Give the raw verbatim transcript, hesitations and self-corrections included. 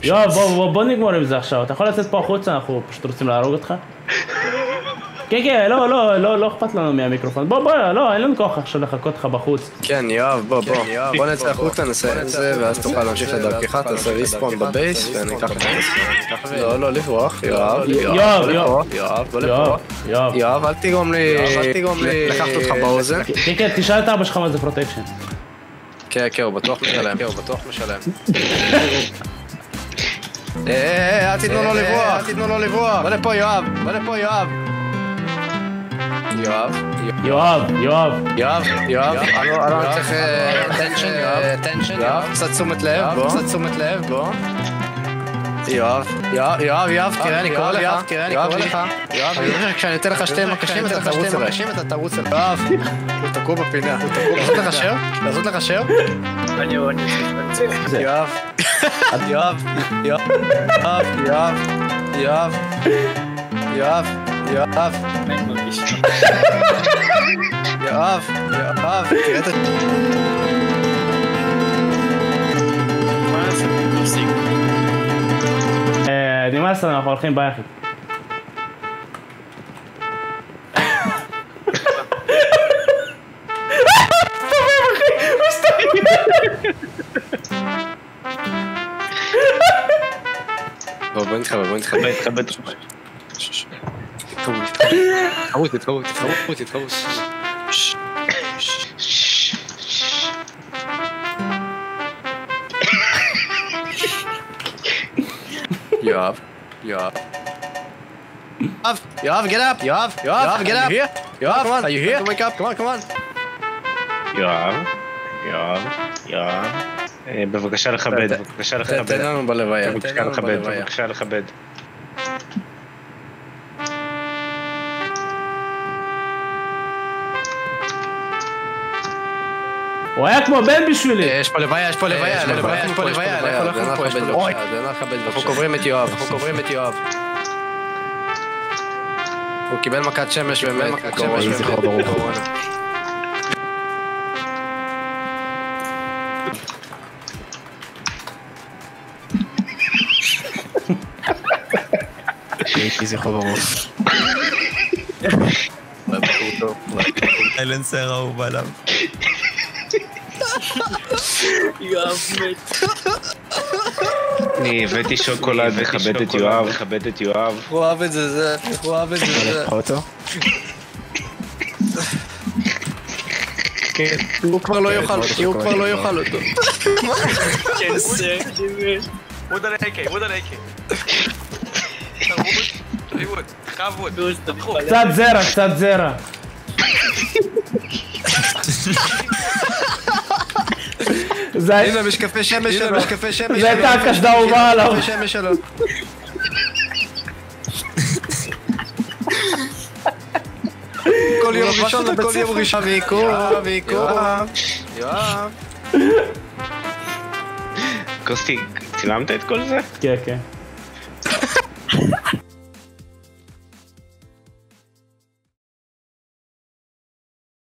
יואב, בוא נגמור עם זה עכשיו, אתה יכול לצאת פה החוצה, אנחנו פשוט רוצים להרוג אותך? כן, כן, לא, לא, לא, לא אכפת לנו מהמיקרופון. בוא, בוא, לא, אין לנו כוח עכשיו לחכות לך בחוץ. כן, יואב, בוא, בוא. בוא נצא החוצה, נעשה את זה, ואז תוכל להמשיך לדרכך, תעשה ריספון בבייס, ואני אקח לך. לא, לא לברוח, יואב. יואב, יואב. יואב, לא לברוח. יואב. יואב, אל תגרום לי... אל תגרום לי... לקחת אותך באוזן. כן, כן, תשאל את אבא שלך מה זה פרוטקשן. כן, כן, הוא בטוח משלם. כן, הוא בטוח משלם. אה, אל תיתנו לו לברוח, אל תיתנו לו לברוח. בוא לפה, יואב. בוא לפה, יואב. יואב, יואב, יואב, יואב, יואב, אני צריך טנשן, טנשן, יואב, קצת תשומת לב, בוא, קצת תשומת לב, בוא. יואב, יואב, יואב, יואב, תראה, אני קורא לך, תראה, אני קורא לך. יואב, כשאני אתן לך שתי מקשים, אתה תרוץ אליי. אתה תרוץ אליי. יואב, הוא תקוע בפינה, הוא תקוע. לעשות לך שר? לעשות לך שר? אני עונה, יואב, יואב, יואב, יואב, יואב, יואב, יואב. אני מרגיש. יואב, יואב, תראה את ה... מה נעשה בקורסים? נמאס לנו, אנחנו הולכים ביחד. בוא, בוא נתחבר, בוא נתחבר. תתחבא, תתחבא. תתחברו, תתחברו, תתחברו, תתחברו. יואב, יואב. יואב, יואב, get up, יואב, יואב, get up. יואב, are you here? Wake up, come on, come on. יואב, יואב, יואב. בבקשה לכבד, בבקשה לכבד. תן לנו בלוויה. בבקשה לכבד, בבקשה לכבד. הוא היה כמו בן בשבילי. יש פה לוויה, יש פה לוויה, יש פה לוויה, יש פה לוויה. אוי, אנחנו קוברים את יואב, אנחנו קוברים את יואב. הוא קיבל מכת שמש באמת. יהי זכרו ברוך. יהי זכרו ברוך. איילנסר אהוב עליו. יואב מת. אני הבאתי שוקולד לכבד את יואב, לכבד את יואב. הוא אוהב את זה, זה, הוא אוהב את זה, זה. אותו? כן, הוא כבר לא יאכל, הוא כבר לא יאכל אותו. כן, זה, ווד על אייקי, ווד על אייקי. ווד, חבוד, תבחו. קצת זרע, קצת זרע. הנה, משקפי שמש שלו, משקפי שמש שלו. זה הייתה הקשדה אהובה עליו. משקפי שמש שלו. כל יום ראשון, כל יום ראשון. ויקו, ויקו. קוסטי, צילמת את כל זה? כן, כן.